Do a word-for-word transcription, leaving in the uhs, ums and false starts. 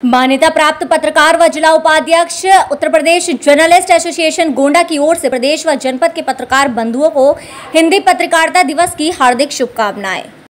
मान्यता प्राप्त पत्रकार व जिला उपाध्यक्ष उत्तर प्रदेश जर्नलिस्ट एसोसिएशन गोंडा की ओर से प्रदेश व जनपद के पत्रकार बंधुओं को हिंदी पत्रकारिता दिवस की हार्दिक शुभकामनाएं।